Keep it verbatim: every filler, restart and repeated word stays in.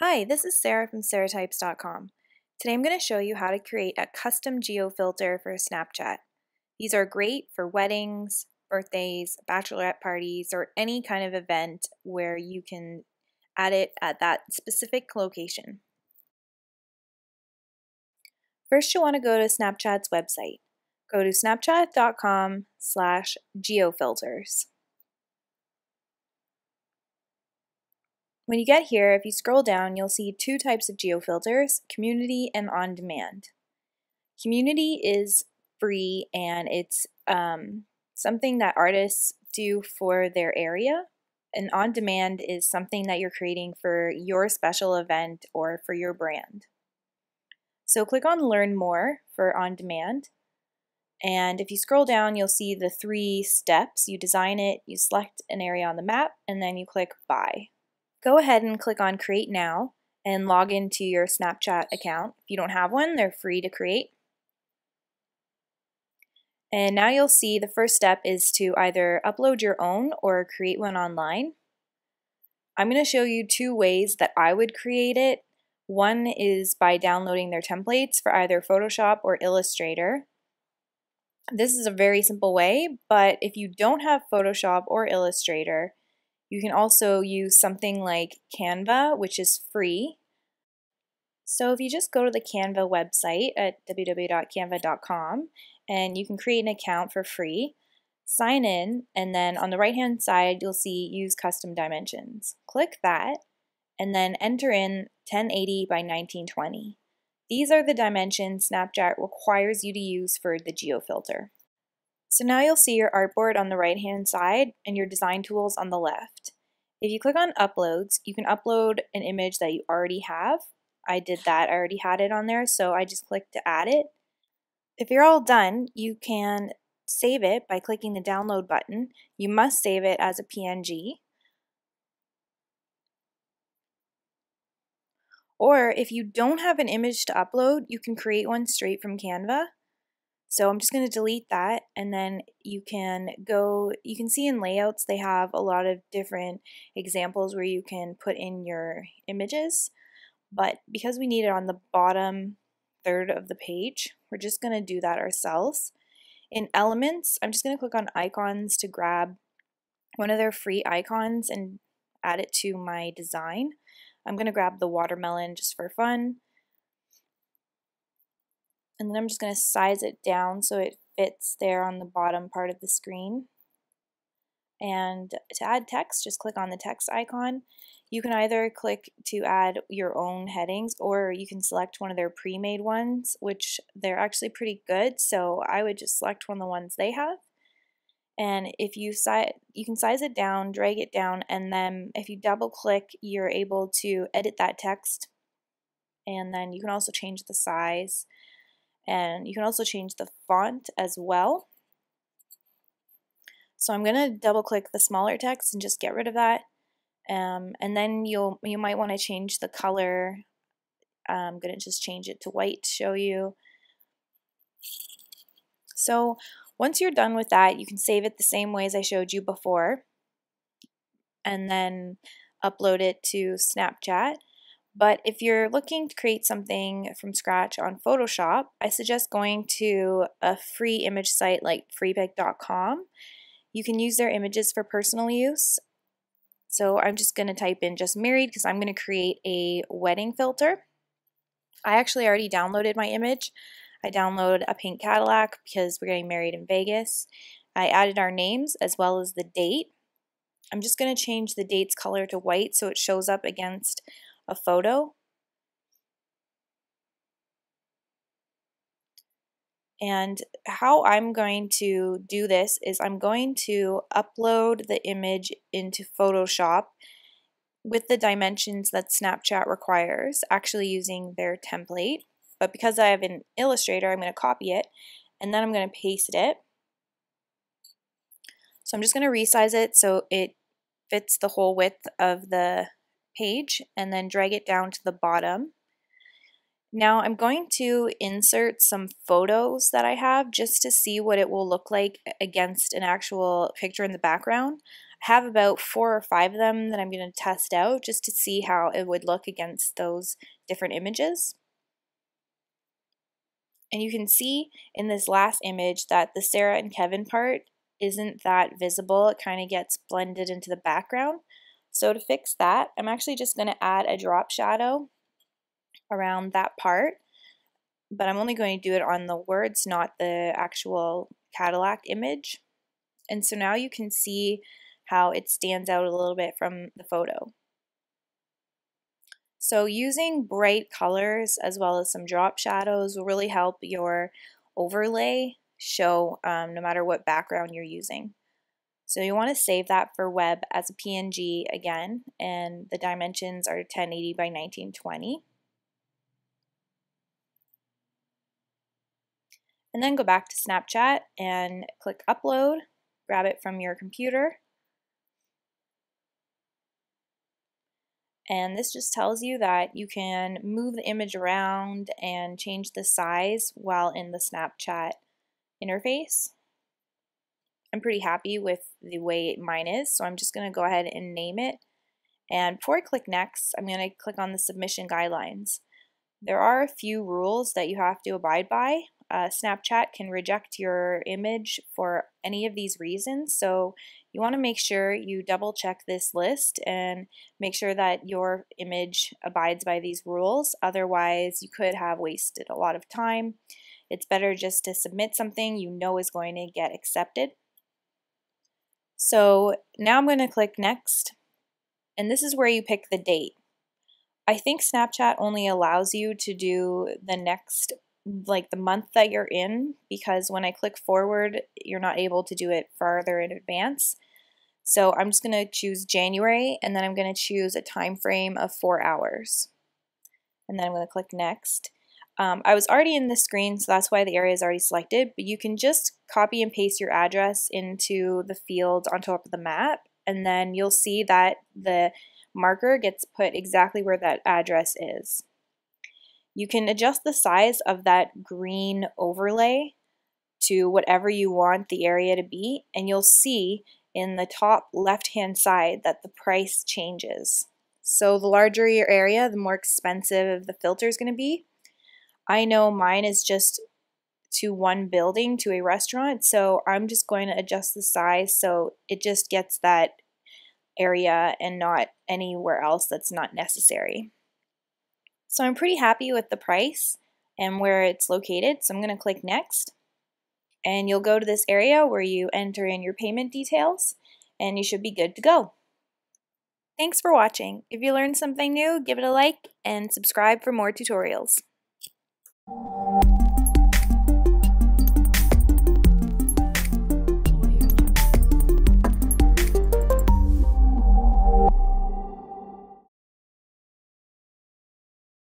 Hi, this is Sarah from sarah types dot com. Today I'm going to show you how to create a custom geo-filter for Snapchat. These are great for weddings, birthdays, bachelorette parties, or any kind of event where you can add it at that specific location. First, you'll want to go to Snapchat's website. Go to snapchat dot com slash geofilters. When you get here, if you scroll down, you'll see two types of geofilters, community and on-demand. Community is free and it's um, something that artists do for their area, and on-demand is something that you're creating for your special event or for your brand. So click on Learn More for on-demand, and if you scroll down, you'll see the three steps. You design it, you select an area on the map, and then you click Buy. Go ahead and click on Create Now and log into your Snapchat account. If you don't have one, they're free to create. And now you'll see the first step is to either upload your own or create one online. I'm going to show you two ways that I would create it. One is by downloading their templates for either Photoshop or Illustrator. This is a very simple way, but if you don't have Photoshop or Illustrator, you can also use something like Canva, which is free. So if you just go to the Canva website at w w w dot canva dot com and you can create an account for free, sign in, and then on the right hand side you'll see Use Custom Dimensions. Click that and then enter in ten eighty by nineteen twenty. These are the dimensions Snapchat requires you to use for the geofilter. So now you'll see your artboard on the right hand side and your design tools on the left. If you click on Uploads, you can upload an image that you already have. I did that, I already had it on there, so I just clicked to add it. If you're all done, you can save it by clicking the download button. You must save it as a P N G. Or if you don't have an image to upload, you can create one straight from Canva. So I'm just going to delete that, and then you can go, you can see in layouts they have a lot of different examples where you can put in your images, but because we need it on the bottom third of the page, we're just going to do that ourselves. In Elements, I'm just going to click on Icons to grab one of their free icons and add it to my design. I'm going to grab the watermelon just for fun. And then I'm just going to size it down so it fits there on the bottom part of the screen. And to add text, just click on the text icon. You can either click to add your own headings, or you can select one of their pre-made ones, which they're actually pretty good, so I would just select one of the ones they have. And if you size, you can size it down, drag it down, and then if you double click, you're able to edit that text. And then you can also change the size. And you can also change the font as well. So I'm going to double click the smaller text and just get rid of that. Um, and then you'll you might want to change the color. I'm going to just change it to white to show you. So once you're done with that, you can save it the same way as I showed you before, and then upload it to Snapchat. But if you're looking to create something from scratch on Photoshop, I suggest going to a free image site like free pic dot com. You can use their images for personal use. So I'm just going to type in just married because I'm going to create a wedding filter. I actually already downloaded my image. I downloaded a pink Cadillac because we're getting married in Vegas. I added our names as well as the date. I'm just going to change the date's color to white so it shows up against a photo. And how I'm going to do this is I'm going to upload the image into Photoshop with the dimensions that Snapchat requires, actually using their template. But because I have an Illustrator, I'm going to copy it and then I'm going to paste it. So I'm just going to resize it so it fits the whole width of the page and then drag it down to the bottom. Now I'm going to insert some photos that I have just to see what it will look like against an actual picture in the background. have about four or five of them that I'm going to test out just to see how it would look against those different images. And you can see in this last image that the Sarah and Kevin part isn't that visible. It kind of gets blended into the background. So to fix that, I'm actually just going to add a drop shadow around that part, but I'm only going to do it on the words, not the actual Cadillac image. And so now you can see how it stands out a little bit from the photo. So using bright colors as well as some drop shadows will really help your overlay show um, no matter what background you're using. So you want to save that for web as a P N G again, and the dimensions are ten eighty by nineteen twenty. And then go back to Snapchat and click upload, grab it from your computer. And this just tells you that you can move the image around and change the size while in the Snapchat interface. I'm pretty happy with the way mine is, so I'm just going to go ahead and name it. And before I click next, I'm going to click on the submission guidelines. There are a few rules that you have to abide by. Uh, Snapchat can reject your image for any of these reasons, so you want to make sure you double check this list and make sure that your image abides by these rules. Otherwise, you could have wasted a lot of time. It's better just to submit something you know is going to get accepted. So now I'm going to click next, and this is where you pick the date. I think Snapchat only allows you to do the next, like the month that you're in, because when I click forward, you're not able to do it farther in advance. So I'm just going to choose January, and then I'm going to choose a time frame of four hours. And then I'm going to click next. Um, I was already in the screen, so that's why the area is already selected, but you can just copy and paste your address into the field on top of the map, and then you'll see that the marker gets put exactly where that address is. You can adjust the size of that green overlay to whatever you want the area to be, and you'll see in the top left hand side that the price changes. So the larger your area, the more expensive the filter is going to be. I know mine is just to one building, to a restaurant, so I'm just going to adjust the size so it just gets that area and not anywhere else that's not necessary. So I'm pretty happy with the price and where it's located, so I'm going to click next. And you'll go to this area where you enter in your payment details, and you should be good to go. Thanks for watching. If you learned something new, give it a like and subscribe for more tutorials.